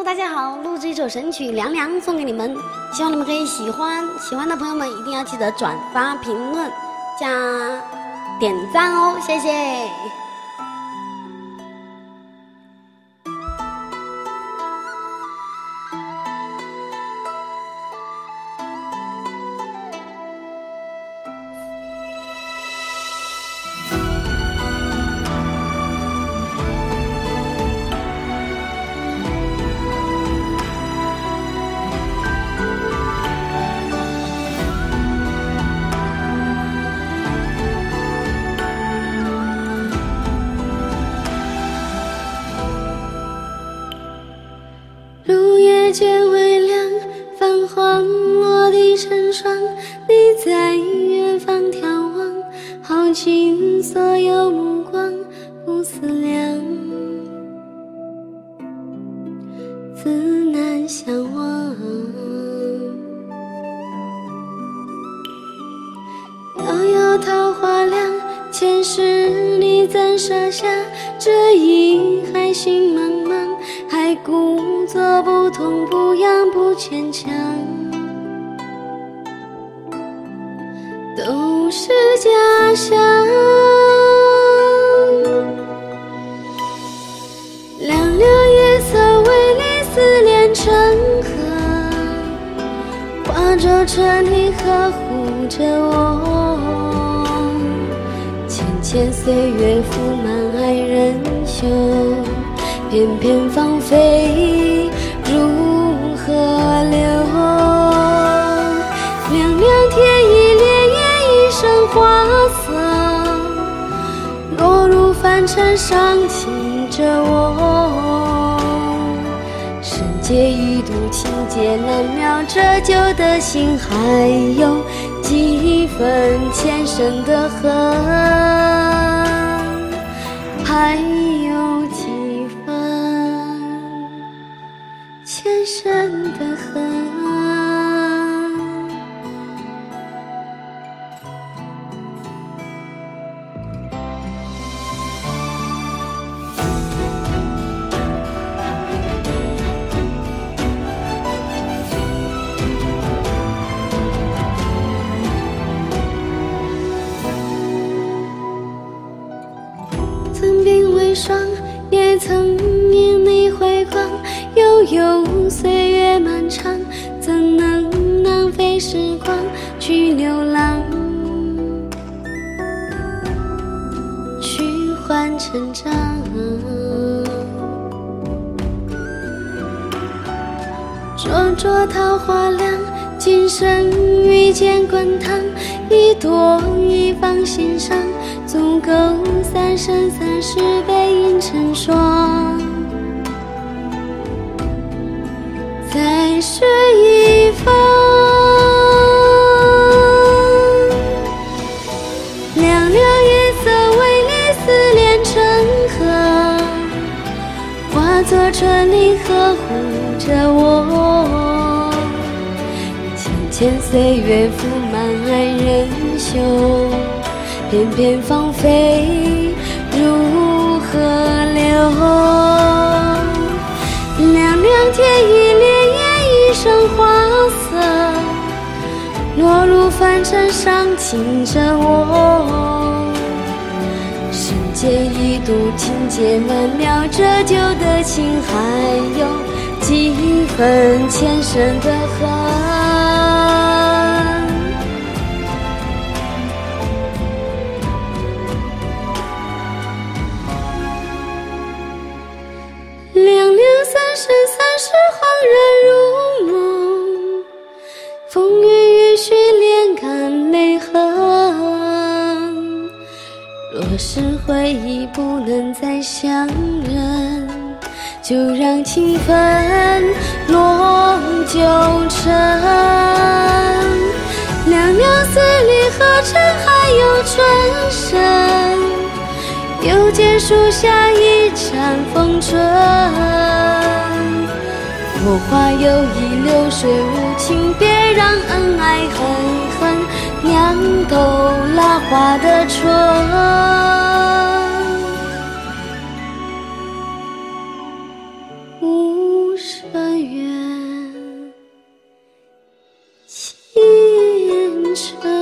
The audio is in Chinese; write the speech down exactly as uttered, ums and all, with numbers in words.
大家好，录制一首神曲《凉凉》送给你们，希望你们可以喜欢。喜欢的朋友们一定要记得转发、评论、加点赞哦，谢谢。 入夜渐微凉，泛黄落地成霜。你在远方眺望，耗尽所有目光，不思量，自难相忘。遥遥桃花凉，前世你怎舍下这一海心茫茫？还故作不痛不痒不坚强，都是假象。凉凉夜色为你思念成河，化作春泥呵护着我。浅浅岁月覆满爱人袖，片片芳菲如河流。凉凉天意潋滟一生花色，落入凡尘伤情着我。世界一度情劫难描，折旧的心还有几分前生的恨，还有几分前生的恨。曾鬓微霜，也曾因你辉光，悠悠岁月漫长，怎能浪费时光去流浪，去换成长。灼灼桃花凉，今生遇见滚烫，一朵一放心上，足够三生三世背影成双。再是一方，凉凉夜色为你思念成河，化作春泥呵护着我。浅浅岁月覆满爱人袖，片片芳菲如河流。凉凉天意潋滟一生花色，落入凡尘伤情着我。世界一度情劫难描，折旧的情还有几分前生的恨。凉凉三生三世恍然如梦，风雨雨雪连干泪痕。若是回忆不能再相认，就让情分落九尘。凉凉思里何曾还有春生，又见树下一盏风春。火花有意流水无情，别让恩爱恨恨酿透拉花的春。无深渊，清晨。